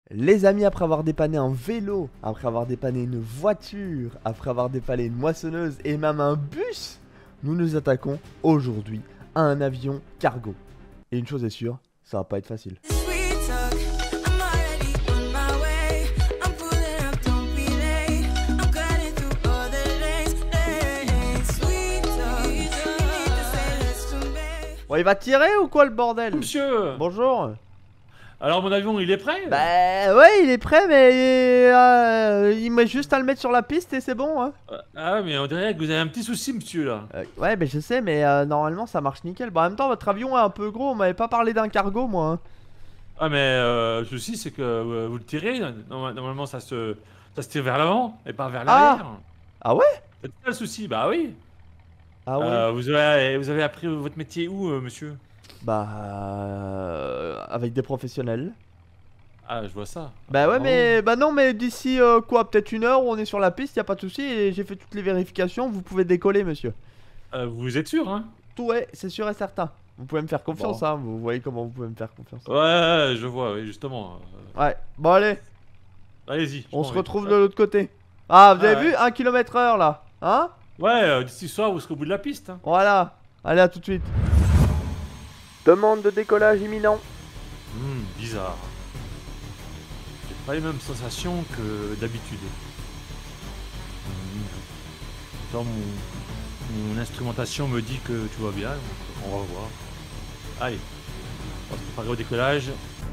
Les amis, après avoir dépanné un vélo, après avoir dépanné une voiture, après avoir dépanné une moissonneuse et même un bus, nous nous attaquons aujourd'hui à un avion cargo. Et une chose est sûre, ça va pas être facile. Bon, il va tirer ou quoi le bordel? Monsieur! Bonjour. Alors mon avion il est prêt? Bah ouais, il est prêt, mais il met juste à le mettre sur la piste et c'est bon, hein. Ah mais on dirait que vous avez un petit souci monsieur là. Ouais, mais je sais, mais normalement ça marche nickel. Bon, en même temps, votre avion est un peu gros, on m'avait pas parlé d'un cargo, moi, hein. Ah mais le souci c'est que vous le tirez, normalement ça se tire vers l'avant et pas vers l'arrière. Ah ouais? C'est ça le souci, bah oui. Ah ouais? Vous avez appris votre métier où monsieur? Bah avec des professionnels. Ah je vois ça. Bah ouais, Bravo. mais bah non, mais d'ici quoi, peut-être une heure, on est sur la piste, y a pas de souci, et j'ai fait toutes les vérifications, vous pouvez décoller, monsieur. Vous êtes sûr hein? Tout ouais, c'est sûr et certain. Vous pouvez me faire confiance, Bon. hein, vous voyez comment vous pouvez me faire confiance. Ouais, je vois, oui, justement. Ouais, bon allez, Allez-y. on se retrouve de l'autre côté. Ah, vous Ah, avez vu 1 km/h là, hein? Ouais, d'ici soir vous serez au bout de la piste. Hein. Voilà, allez, à tout de suite. Demande de décollage imminent. Bizarre. J'ai pas les mêmes sensations que d'habitude. Pourtant mon instrumentation me dit que tout va bien, donc on va voir. Allez, on va se préparer au décollage.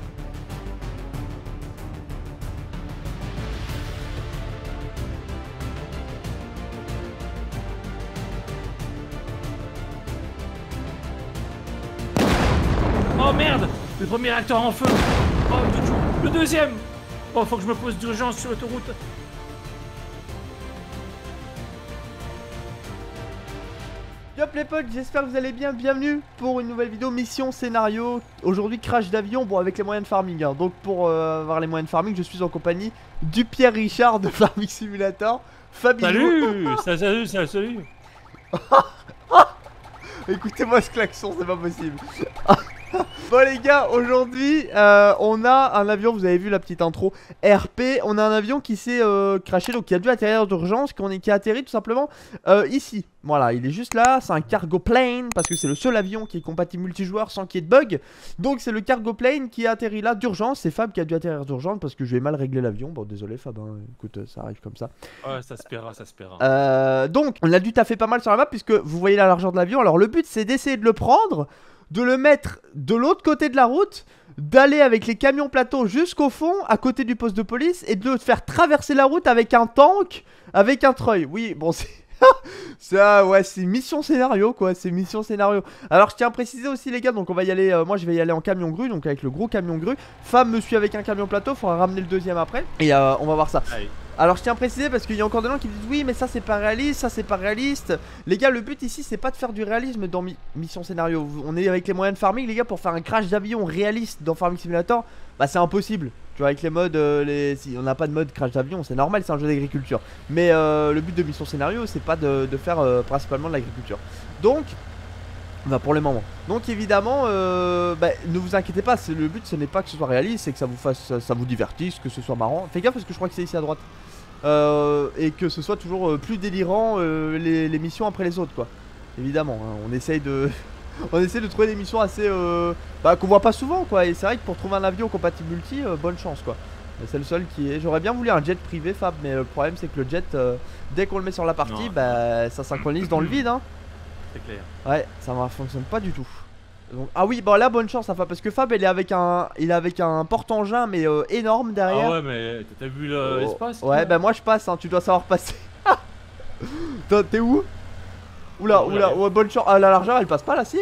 Oh merde! Le premier réacteur en feu! Oh, le deuxième! Oh, faut que je me pose d'urgence sur l'autoroute! Yop les potes, j'espère que vous allez bien, bienvenue pour une nouvelle vidéo mission scénario. Aujourd'hui crash d'avion, bon avec les moyens de farming, hein. Donc pour avoir les moyens de farming, je suis en compagnie du Pierre Richard de Farming Simulator, Fabio. Salut! Salut! Écoutez-moi ce klaxon, c'est pas possible. Bon les gars, aujourd'hui on a un avion, vous avez vu la petite intro RP, on a un avion qui s'est crashé, donc qui a dû atterrir d'urgence, qui a atterri tout simplement ici. Voilà, il est juste là, c'est un cargo plane, parce que c'est le seul avion qui est compatible multijoueur sans qu'il y ait de bug. Donc c'est le cargo plane qui a atterri là d'urgence, c'est Fab qui a dû atterrir d'urgence parce que je vais mal régler l'avion. Bon désolé Fab, hein. Écoute, ça arrive comme ça. Ouais, ça se paiera. Donc on a dû taffer pas mal sur la map puisque vous voyez la largeur de l'avion. Alors le but c'est d'essayer de le prendre, de le mettre de l'autre côté de la route, d'aller avec les camions plateaux jusqu'au fond, à côté du poste de police, et de le faire traverser la route avec un tank, avec un treuil. Oui, bon c'est... ça, ouais, c'est mission scénario quoi, c'est mission scénario. Alors je tiens à préciser aussi les gars, donc on va y aller, moi je vais y aller en camion grue, donc avec le gros camion grue. Fab me suit avec un camion plateau, faudra ramener le deuxième après, et on va voir ça. Allez. Alors je tiens à préciser parce qu'il y a encore des gens qui disent oui mais ça c'est pas réaliste, ça c'est pas réaliste. Les gars, le but ici c'est pas de faire du réalisme dans mission scénario. On est avec les moyens de farming les gars, pour faire un crash d'avion réaliste dans Farming Simulator, bah c'est impossible. Tu vois, avec les modes, si on n'a pas de mode crash d'avion, c'est normal, c'est un jeu d'agriculture. Mais le but de mission scénario c'est pas de faire principalement de l'agriculture. Donc, bah pour le moment. Donc évidemment, bah, ne vous inquiétez pas, le but ce n'est pas que ce soit réaliste, c'est que ça vous fasse, ça vous divertisse, que ce soit marrant. Faites gaffe parce que je crois que c'est ici à droite. Et que ce soit toujours plus délirant les missions après les autres quoi. Évidemment, hein, on essaye de... on essaie de trouver des missions assez... bah qu'on voit pas souvent quoi. Et c'est vrai que pour trouver un avion compatible multi, bonne chance quoi. C'est le seul qui est... J'aurais bien voulu un jet privé Fab, mais le problème c'est que le jet, dès qu'on le met sur la partie, bah ça synchronise dans le vide hein. C'est clair. Ouais, ça ne fonctionne pas du tout. Donc, ah oui, bon là bonne chance à Fab, parce que Fab il est avec un porte-engin mais énorme derrière. Ah ouais mais t'as vu l'espace? Ouais bah moi je passe hein, tu dois savoir passer. T'es où? Oula, ouais, bonne chance. Ah la largeur elle passe pas là si?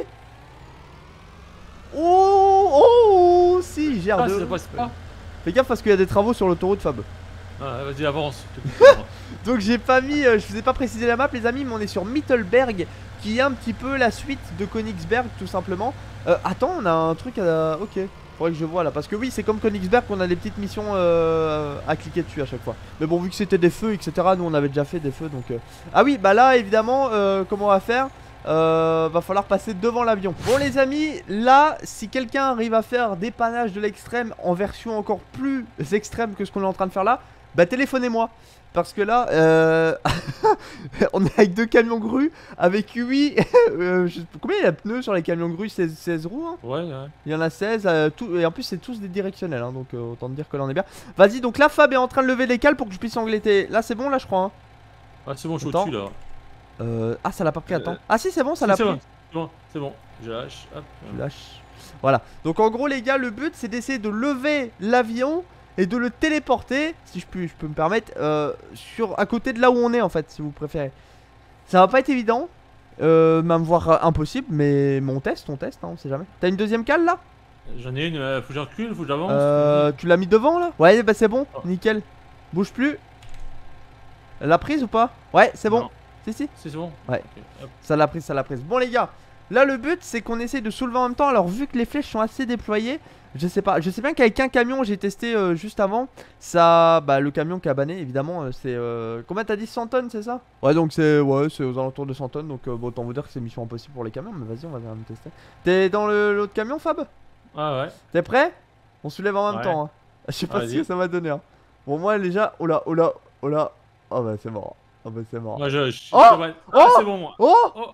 Oh si, il gère ça passe pas. Fais gaffe parce qu'il y a des travaux sur l'autoroute Fab. Ah, vas-y avance. Donc j'ai pas mis, je vous ai pas précisé la map les amis, mais on est sur Mittelberg, qui est un petit peu la suite de Königsberg tout simplement. Attends, on a un truc à... Ok, faudrait que je vois là, parce que oui c'est comme Königsberg qu'on a des petites missions à cliquer dessus à chaque fois. Mais bon vu que c'était des feux etc, nous on avait déjà fait des feux donc... Ah oui bah là évidemment comment on va faire, va falloir passer devant l'avion. Bon les amis, là si quelqu'un arrive à faire dépannage de l'extrême en version encore plus extrême que ce qu'on est en train de faire là, bah téléphonez-moi. Parce que là, on est avec 2 camions grues, avec 8... combien il y a de pneus sur les camions grues? 16 roues hein. Ouais. Il y en a 16, et en plus c'est tous des directionnels, hein, donc autant te dire que là on est bien. Vas-y, donc là Fab est en train de lever les cales pour que je puisse engletter. Là c'est bon, là je crois. Hein. Ah, c'est bon, je suis au-dessus là. Ah, ça l'a pas pris, attends. Ah si, c'est bon, ça l'a pris. C'est bon, je lâche. Hop. Je lâche. Voilà. Donc en gros les gars, le but c'est d'essayer de lever l'avion et de le téléporter, si je peux me permettre, à côté de là où on est en fait, si vous préférez. Ça va pas être évident, même voire impossible, mais on teste, hein, on sait jamais. T'as une deuxième cale là? J'en ai une, faut que je recule, faut que j'avance. Tu l'as mis devant là? Ouais, bah c'est bon, nickel. Bouge plus. Elle l'a prise ou pas? Ouais, c'est bon. Si. C'est bon. Ouais. Okay. Ça l'a prise. Bon les gars, là le but c'est qu'on essaye de soulever en même temps. Alors vu que les flèches sont assez déployées, je sais bien qu'avec un camion j'ai testé juste avant. Ça, bah le camion cabané évidemment c'est combien t'as dit, 100 tonnes c'est ça? Ouais donc c'est aux alentours de 100 tonnes. Donc bon, autant vous dire que c'est mission impossible pour les camions. Mais vas-y, on va même tester. T'es dans l'autre camion Fab? Ah ouais. T'es prêt? On soulève en même temps hein. Je sais pas ce que ça va donner hein. Bon moi déjà, oh là. Oh bah c'est mort. Oh bah c'est mort. Moi je c'est bon moi.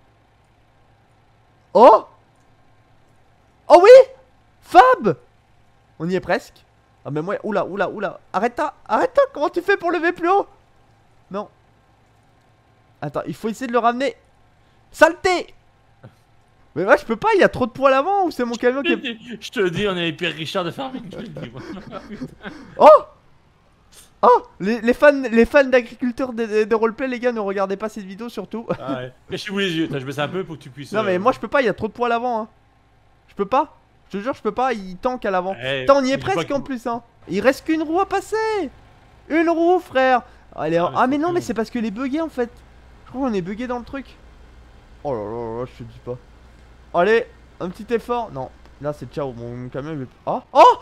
Oh oui, Fab. On y est presque. Ah mais moi, oula. Arrête-toi, comment tu fais pour lever plus haut? Non. Attends, il faut essayer de le ramener. Saleté. Mais moi je peux pas, il y a trop de poids à l'avant ou c'est mon camion qui est... Je te le dis, on est Pierre Richard de Farming, je te le dis moi. Oh, les fans d'agriculteurs de roleplay, les gars, ne regardez pas cette vidéo surtout. Ah ouais. Cachez-vous les yeux, je baisse un peu pour que tu puisses. Non mais moi je peux pas, il y a trop de poids à l'avant hein. Je peux pas. Je te jure, je peux pas, il tank à l'avant. Putain, on y est presque en plus hein. Il reste qu'une roue à passer. Une roue frère. Ah mais non, mais c'est parce que les buggés en fait. Je crois qu'on est buggé dans le truc. Oh là, je te dis pas. Allez, un petit effort. Non, là c'est ciao, mon camion il est...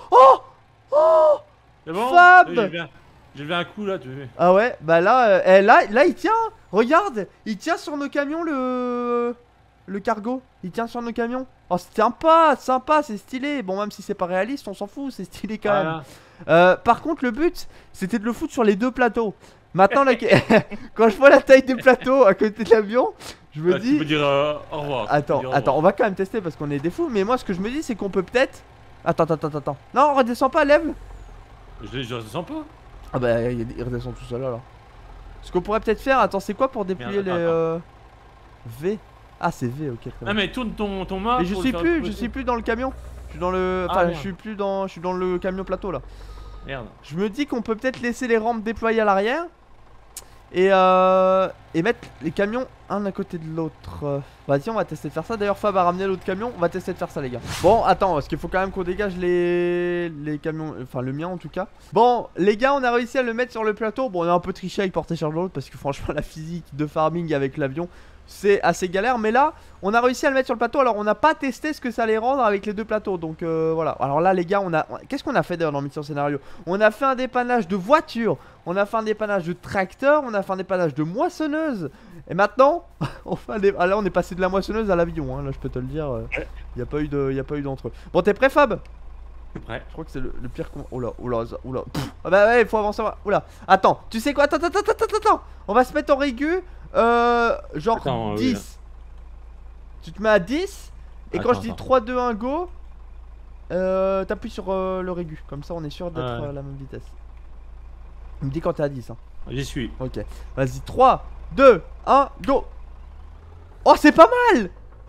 Oh c'est bon Fab. J'ai levé un coup là, tu veux. Ah ouais, bah là, là il tient. Regarde, il tient sur nos camions le cargo. Il tient sur nos camions. Oh c'est sympa, c'est stylé. Bon même si c'est pas réaliste, on s'en fout, c'est stylé quand même. Par contre le but, c'était de le foutre sur les 2 plateaux. Maintenant quand je vois la taille des plateaux à côté de l'avion, je me dis... Tu peux dire au revoir. Attends, on va quand même tester parce qu'on est des fous. Mais moi ce que je me dis c'est qu'on peut peut-être... Attends. Non, redescends pas, lève. Je redescends pas. Ah bah il redescend tout seul alors. Ce qu'on pourrait peut-être faire, attends, c'est quoi pour déployer les V? Ah c'est V, ok très bien. Ah mais tourne ton mât. Mais je suis plus dans le camion. Je suis dans le... Enfin je suis dans le camion plateau là. Merde. Je me dis qu'on peut peut-être laisser les rampes déployées à l'arrière. Et mettre les camions un à côté de l'autre. Vas-y, on va tester de faire ça. D'ailleurs Fab a ramené l'autre camion. On va tester de faire ça les gars. Bon attends, parce qu'il faut quand même qu'on dégage les camions. Enfin le mien en tout cas. Bon les gars, on a réussi à le mettre sur le plateau. Bon on a un peu triché avec porter charge de l'autre, parce que franchement la physique de farming avec l'avion c'est assez galère. Mais là on a réussi à le mettre sur le plateau. Alors on n'a pas testé ce que ça allait rendre avec les 2 plateaux. Donc voilà. Alors là les gars, qu'est-ce qu'on a fait d'ailleurs dans Mission Scénario? On a fait un dépannage de voiture. On a fait un dépannage de tracteur, on a fait un dépannage de moissonneuse. Et maintenant, là on est passé de la moissonneuse à l'avion, hein, là je peux te le dire. Il n'y a pas eu d'entre eux. Bon, t'es prêt Fab? Prêt. Je crois que c'est le pire con... Oula. Ah bah ouais, il faut avancer. Oula. Attends, tu sais quoi? Attends. On va se mettre en régu. Genre attends, 10. Oui, tu te mets à 10. Et quand je dis 3, 2, 1, go, t'appuies sur le régu. Comme ça on est sûr d'être à la même vitesse. Il me dit quand t'es à 10 hein. J'y suis. Ok, vas-y, 3, 2, 1, go. Oh c'est pas mal.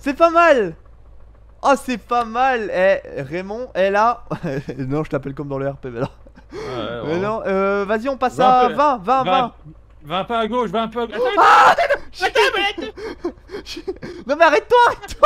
Oh c'est pas mal. Eh Raymond, là. Non je t'appelle comme dans le RP mais là. Mais non, vas-y on passe à 20. 20 pas à gauche, 20 un peu à gauche. Non mais arrête-toi.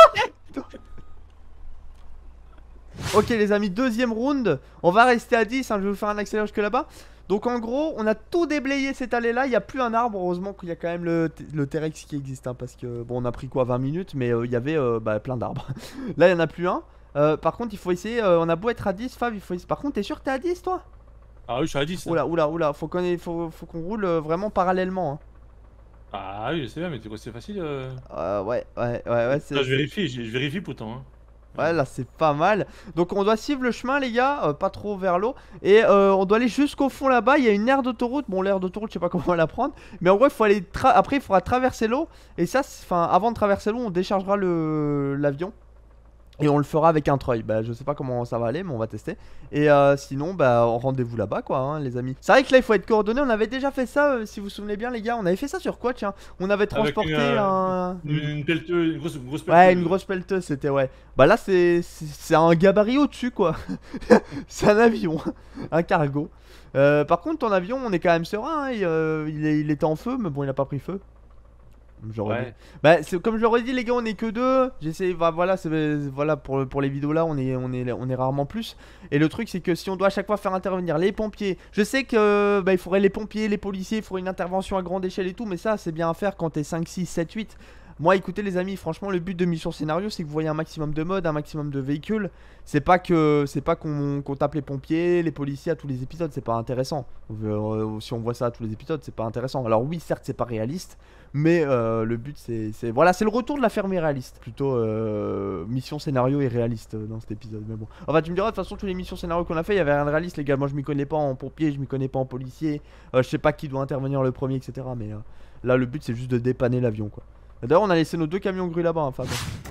Ok les amis, deuxième round. On va rester à 10 hein, je vais vous faire un accélérage jusque là-bas. Donc en gros on a tout déblayé cette allée là. Il n'y a plus un arbre. Heureusement qu'il y a quand même le T-Rex qui existe hein, parce que bon on a pris quoi 20 minutes. Mais il y avait plein d'arbres. Là il n'y en a plus un. Par contre il faut essayer. On a beau être à 10 Fab, il faut essayer. Par contre t'es sûr que t'es à 10 toi? Ah oui je suis à 10 hein. Oula. Faut qu'on roule vraiment parallèlement hein. Ah oui, je sais bien, mais tu crois que c'est facile Ouais, Là, je vérifie pourtant, hein. Ouais, là c'est pas mal. Donc on doit suivre le chemin les gars, pas trop vers l'eau. Et on doit aller jusqu'au fond là-bas, il y a une aire d'autoroute. Bon l'aire d'autoroute je sais pas comment la prendre. Mais en gros il faut aller, après il faudra traverser l'eau. Et ça, enfin avant de traverser l'eau on déchargera l'avion. Et on le fera avec un treuil. Bah je sais pas comment ça va aller mais on va tester. Et sinon bah rendez-vous là-bas quoi hein, les amis. C'est vrai que là il faut être coordonné. On avait déjà fait ça si vous vous souvenez bien les gars. On avait fait ça sur quoi tiens? On avait Avec transporté une pelleteuse, une grosse Ouais, une pelleteuse. grosse pelleteuse, c'était ouais. Bah là, c'est un gabarit au-dessus, quoi. C'est un avion, un cargo. Par contre, ton avion, on est quand même serein. Hein, il était en feu, mais bon, il a pas pris feu. J'aurais dit. Ouais. Bah, comme je l'aurais dit, les gars, on est que deux. J'essaie, bah, voilà, voilà pour les vidéos là, on est rarement plus. Et le truc, c'est que si on doit à chaque fois faire intervenir les pompiers, je sais que bah, il faudrait les pompiers, les policiers, il faudrait une intervention à grande échelle et tout, mais ça, c'est bien à faire quand t'es 5, 6, 7, 8. Moi, écoutez, les amis, franchement, le but de Mission Scénario, c'est que vous voyez un maximum de modes, un maximum de véhicules. C'est pas qu'on tape les pompiers, les policiers à tous les épisodes, c'est pas intéressant. Si on voit ça à tous les épisodes, c'est pas intéressant. Alors oui, certes, c'est pas réaliste. Mais le but voilà, c'est le retour de la ferme réaliste. Plutôt mission scénario et réaliste dans cet épisode. Mais bon. Enfin tu me diras de toute façon tous les missions scénario qu'on a fait, il y avait rien de réaliste les gars. Moi je m'y connais pas en pompier, je m'y connais pas en policier. Je sais pas qui doit intervenir le premier, etc. Mais là le but c'est juste de dépanner l'avion quoi. D'ailleurs on a laissé nos 2 camions gris là-bas hein, Fab.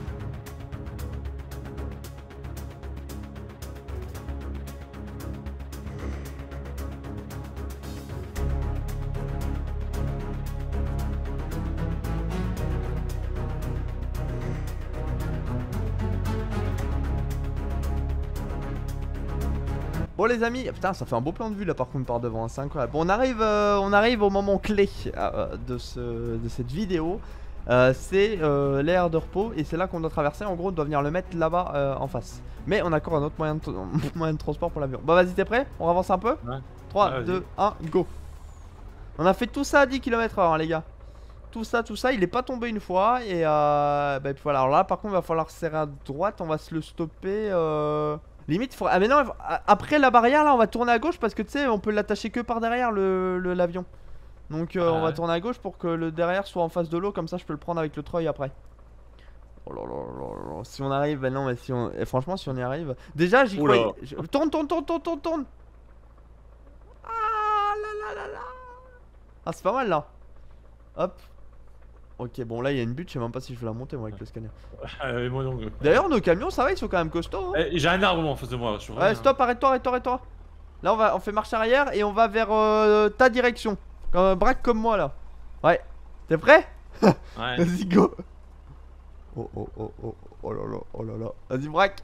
Bon les amis, putain ça fait un beau plan de vue là par contre par devant, hein, c'est incroyable. Bon on arrive au moment clé de cette vidéo. C'est l'aire de repos et c'est là qu'on doit traverser. En gros on doit venir le mettre là-bas en face. Mais on a encore un autre moyen moyen de transport pour l'avion. Bon vas-y t'es prêt? On avance un peu? Ouais. 3, 2, 1, go. On a fait tout ça à 10 km/h hein, les gars. Tout ça, il est pas tombé une fois. Et bah voilà, alors là par contre il va falloir serrer à droite. On va se le stopper limite, il faudra... Ah mais non, après la barrière là on va tourner à gauche parce que tu sais on peut l'attacher que par derrière l'avion. Donc on va tourner à gauche pour que le derrière soit en face de l'eau, comme ça je peux le prendre avec le treuil après. Oh là là là là, si on arrive, bah non mais si on... Et franchement si on y arrive... Déjà j'y croyais... Tourne. Ah là là là là. Ah c'est pas mal là. Hop. Ok bon là il y a une butte, je sais même pas si je vais la monter moi avec le scanner. Moi donc. D'ailleurs nos camions ça va, ils sont quand même costauds hein. J'ai un arbre en face de moi. Ouais stop, arrête-toi. Là on fait marche arrière et on va vers ta direction. Braque comme moi là. Ouais. T'es prêt? Ouais. Vas-y go. Oh là là. Vas-y braque.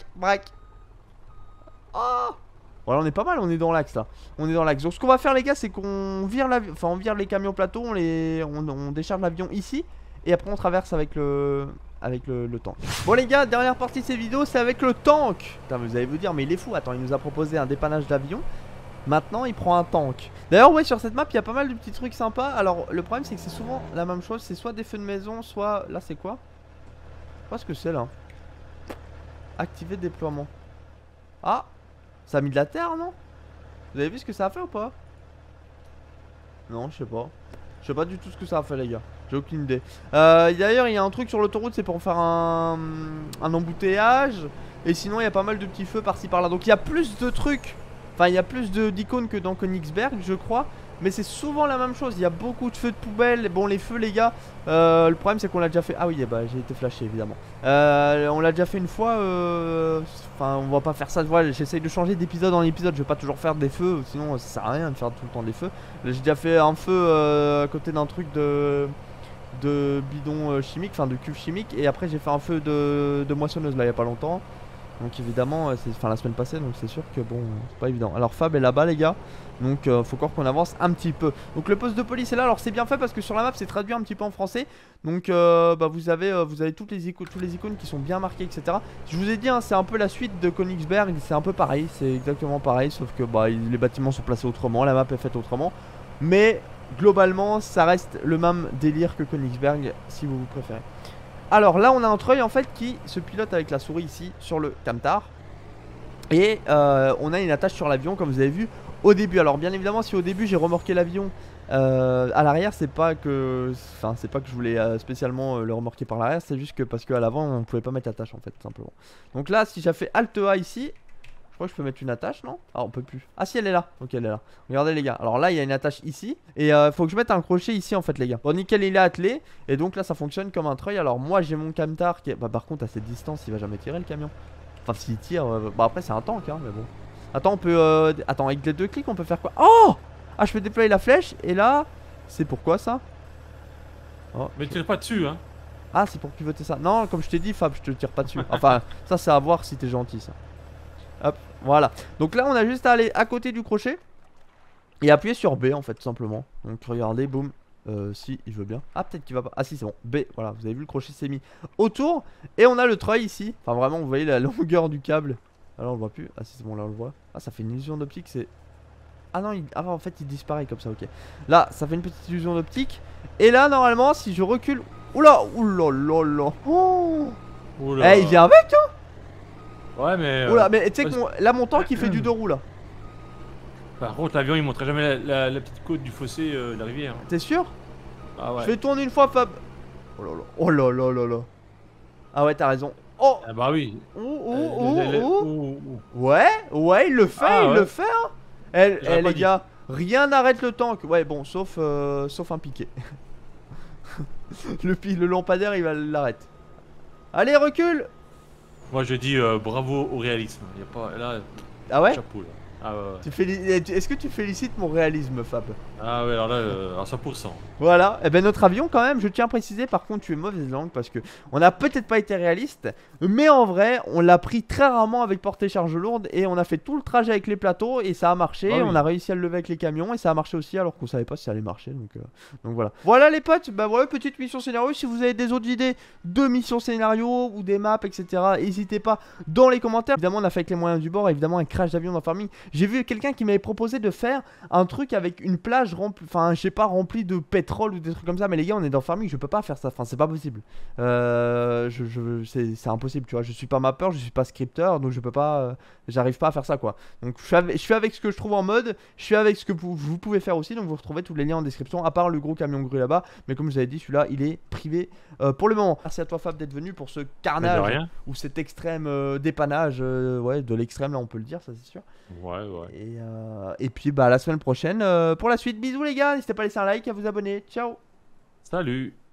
Oh. Voilà on est pas mal, on est dans l'axe là. On est dans l'axe. Donc ce qu'on va faire les gars c'est qu'on vire on vire les camions plateaux, on décharge l'avion ici. Et après on traverse avec le tank. Bon les gars, dernière partie de ces vidéos c'est avec le tank. Putain vous allez vous dire mais il est fou. Attends il nous a proposé un dépannage d'avion. Maintenant il prend un tank. D'ailleurs ouais sur cette map il y a pas mal de petits trucs sympas. Alors le problème c'est que c'est souvent la même chose. C'est soit des feux de maison, soit... Là c'est quoi? Je sais pas ce que c'est là. Activer déploiement. Ah, ça a mis de la terre non? Vous avez vu ce que ça a fait ou pas? Non je sais pas. Je sais pas du tout ce que ça a fait les gars. J'ai aucune idée. D'ailleurs il y a un truc sur l'autoroute, c'est pour faire un embouteillage. Et sinon il y a pas mal de petits feux par-ci par-là. Donc il y a plus de trucs. Enfin il y a plus d'icônes que dans Königsberg je crois. Mais c'est souvent la même chose, il y a beaucoup de feux de poubelle. Bon les feux les gars, le problème c'est qu'on l'a déjà fait. Ah oui bah j'ai été flashé évidemment. On l'a déjà fait une fois. Enfin on va pas faire ça. Voilà, j'essaye de changer d'épisode en épisode. Je vais pas toujours faire des feux, sinon ça sert à rien de faire tout le temps des feux. J'ai déjà fait un feu à côté d'un truc de bidon chimique, enfin de cuve chimique. Et après j'ai fait un feu de moissonneuse là il y a pas longtemps. Donc évidemment c'est la semaine passée, donc c'est sûr que bon c'est pas évident. Alors Fab est là-bas les gars. Donc faut encore qu'on avance un petit peu. Donc le poste de police est là. Alors c'est bien fait parce que sur la map c'est traduit un petit peu en français. Donc bah, vous avez toutes les icônes qui sont bien marquées etc. Je vous ai dit hein, c'est un peu la suite de Königsberg. C'est un peu pareil, c'est exactement pareil. Sauf que bah, les bâtiments sont placés autrement, la map est faite autrement. Mais globalement ça reste le même délire que Königsberg si vous préférez. Alors là on a un treuil en fait qui se pilote avec la souris ici sur le camtar. Et on a une attache sur l'avion comme vous avez vu au début. Alors bien évidemment si au début j'ai remorqué l'avion À l'arrière, c'est pas que, enfin, c'est pas que je voulais spécialement le remorquer par l'arrière, c'est juste que parce qu'à l'avant, on pouvait pas mettre attache en fait, tout simplement. Donc là, si j'ai fait Alt A ici, je crois que je peux mettre une attache, non? Ah, on peut plus. Ah, si, elle est là. Ok, elle est là. Regardez, les gars. Alors là, il y a une attache ici. Et faut que je mette un crochet ici, en fait, les gars. Bon, nickel, il est attelé. Et donc là, ça fonctionne comme un treuil. Alors moi, j'ai mon camtar qui est. Bah, par contre, à cette distance, il va jamais tirer le camion. Enfin, s'il tire. Bah, après, c'est un tank, hein, mais bon. Attends, on peut. Attends, avec les 2 clics, on peut faire quoi? Oh! Ah, je peux déployer la flèche. Et là, c'est pourquoi ça? Oh, Mais tire pas dessus, hein. ah, c'est pour pivoter ça. Non, comme je t'ai dit, Fab, je te tire pas dessus. Enfin, ça, c'est à voir si t'es gentil, ça. Hop, voilà. Donc là, on a juste à aller à côté du crochet et appuyer sur B, en fait, tout simplement. Donc regardez, boum. Si, il veut bien. Ah, peut-être qu'il va pas. Ah, si, c'est bon. B, voilà. Vous avez vu, le crochet s'est mis autour. Et on a le treuil ici. Enfin, vraiment, vous voyez la longueur du câble. Alors, on le voit plus. Ah, si, c'est bon, là, on le voit. Ah, ça fait une illusion d'optique. C'est. Ah non, ah, en fait, il disparaît comme ça, ok. Là, ça fait une petite illusion d'optique. Et là, normalement, si je recule. Oula, oula, oula, oh. Oula. Eh, il vient avec, toi. Ouais, mais. Oula, mais tu sais que là, mon tank, il fait du 2 roues, là. Par contre, l'avion il montrait jamais la petite côte du fossé de la rivière. T'es sûr? Ah ouais. Je vais tourner une fois, Fab. Oh là là, oh là là là là. Ah ouais, t'as raison. Oh. Ah bah oui. Ouh, ouh, ouh, ouh. Ouh. Ouais, ouais, il le fait, Ah il ouais. le fait, hein. Eh, J'aurais pas les dit. gars, rien n'arrête le tank. Ouais, bon, sauf un piqué. Le lampadaire, il va l'arrêter. Allez, recule. Moi je dis bravo au réalisme. Y a pas là. Ah ouais? Chapeau là. Ah ouais. Est-ce que tu félicites mon réalisme, Fab? Ah ouais, alors là, à 100%. Voilà, et ben notre avion quand même, je tiens à préciser, par contre tu es mauvaise langue parce que on n'a peut-être pas été réaliste, mais en vrai on l'a pris très rarement avec portée charge lourde et on a fait tout le trajet avec les plateaux et ça a marché, Ah oui. on a réussi à le lever avec les camions et ça a marché aussi alors qu'on savait pas si ça allait marcher donc voilà. Voilà les potes, bah voilà petite mission scénario, si vous avez des autres idées de missions scénario ou des maps etc, n'hésitez pas dans les commentaires. Évidemment on a fait avec les moyens du bord, évidemment un crash d'avion dans Farming. J'ai vu quelqu'un qui m'avait proposé de faire un truc avec une plage remplie, enfin je sais pas, remplie de pétrole ou des trucs comme ça, mais les gars on est dans Farming, je peux pas faire ça, enfin c'est pas possible. C'est impossible, tu vois, je suis pas mapper, je suis pas scripteur, donc je peux pas, j'arrive pas à faire ça quoi. Donc je fais avec ce que je trouve en mode, je fais avec ce que vous pouvez faire aussi, donc vous retrouvez tous les liens en description, à part le gros camion grue là-bas, mais comme je vous avais dit, celui-là il est privé pour le moment. Merci à toi Fab d'être venu pour ce Mais de carnage rien. ou cet extrême dépannage, ouais, de l'extrême là on peut le dire, ça c'est sûr. Ouais, ouais. Et puis bah la semaine prochaine pour la suite. Bisous les gars, n'hésitez pas à laisser un like, à vous abonner. Ciao. Salut.